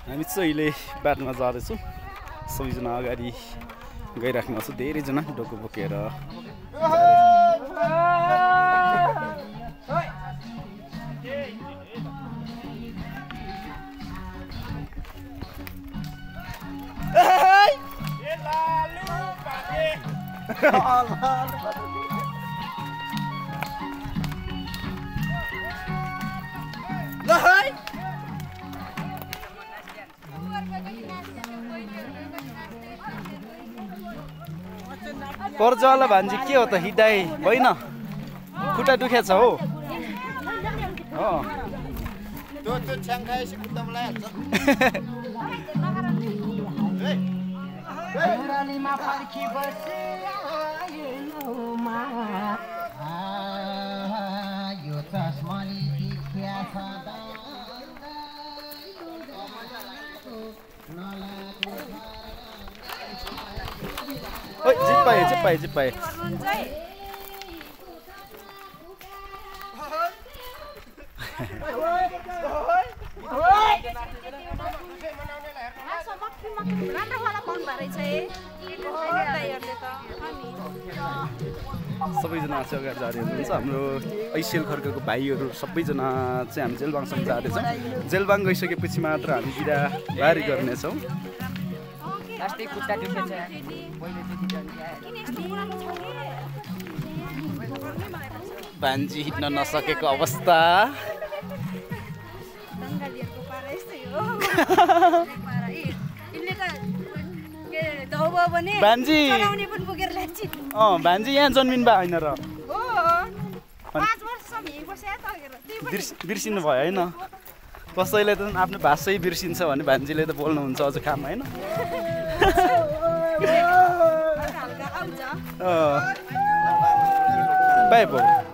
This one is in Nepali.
हामी चाहिँ अहिले बाटोमा जाँदैछौँ सबैजना अगाडि गइराख्नु छ धेरैजना डोको बोकेर पर्जाला भान्जी के हो त हिँडाइ होइन खुट्टा दुखेछ हो जिप्पाए सबैजना चाहिँ अगाडि जाँदै हुनुहुन्छ हाम्रो ऐसेल खर्कको भाइहरू सबैजना चाहिँ हामी जेलबाङसम्म जाँदैछौँ जेलबाङ गइसकेपछि मात्र हामी बिदा बारी गर्नेछौँ भान्जी हिँड्न नसकेको अवस्था भान्जी भान्जी यहाँ जन्मिनु भए होइन र बिर्सिनु भयो होइन कसैले त आफ्नो भाषै बिर्सिन्छ भने भान्जीले त बोल्नुहुन्छ अझ काम होइन बाई